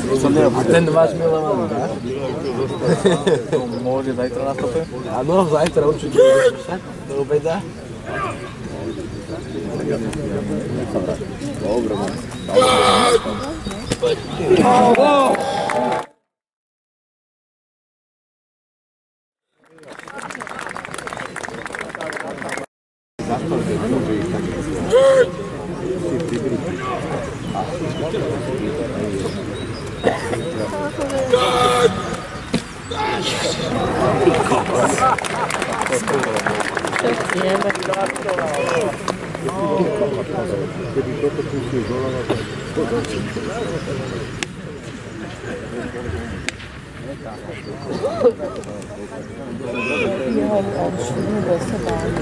A ten váš milovaný, ne? To môže zajtra na stope? Áno, zajtra určite budeš písať do obeda. Dobre,